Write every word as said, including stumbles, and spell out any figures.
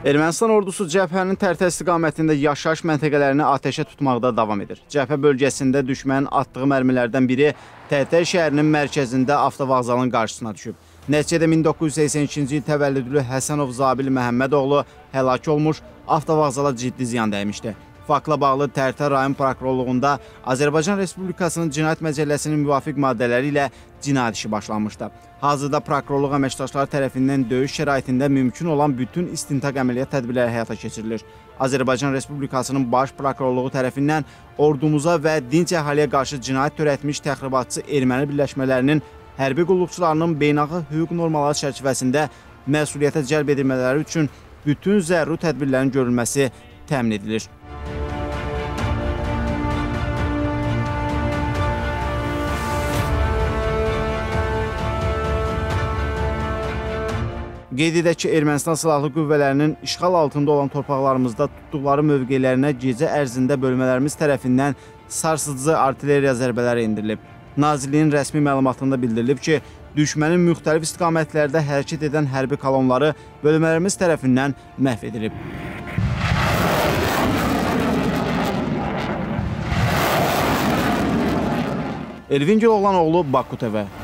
Ermənistan ordusu cəbhənin tərtə istiqamətində yaşayış məntəqələrini atəşə tutmaqda davam edir. Cəbhə bölgəsində düşmənin atdığı mərmilərdən biri Tərtər şəhərinin mərkəzində avtovağzalın qarşısına düşüb. Nəticədə min doqquz yüz səksən ikinci il təvəllüdlü Həsənov Zabil Məhəmmədoğlu həlak olmuş, avtovağzala ciddi ziyan dəymişdi. Faktla bağlı Tərtər rayon prokurorluğunda Azərbaycan Respublikasının Cinayət Məcəlləsinin müvafiq maddələri ilə cinayət işi başlanmışdı. Hazırda prokurorluq əməkdaşları tərəfindən döyüş şəraitində mümkün olan bütün istintaq əməliyyat tədbirləri həyata keçirilir. Azərbaycan Respublikasının Baş Prokurorluğu tərəfindən ordumuza və dinc əhaliyə qarşı cinayət törətmiş təxribatçı erməni birləşmələrinin hərbi qulluqçularının beynəlxalq hüquq normaları çərçivəsində məsuliyyətə cəlb edilmələri üçün bütün zəruri tədbirlərin görülməsi təmin edilir. Qeyd edək ki, Ermənistan Silahlı Qüvvələrinin işğal altında olan torpaqlarımızda tutduqları mövqelərinə gecə ərzində bölmələrimiz tərəfindən sarsıcı artilleriya zərbələri endirilib. Nazirliyin rəsmi məlumatında bildirilib ki, düşmənin müxtəlif istiqamətlərdə hərəkət edən hərbi kolonları bölmələrimiz tərəfindən məhv edilib. Elvin Güloğlanoğlu, Baku T V.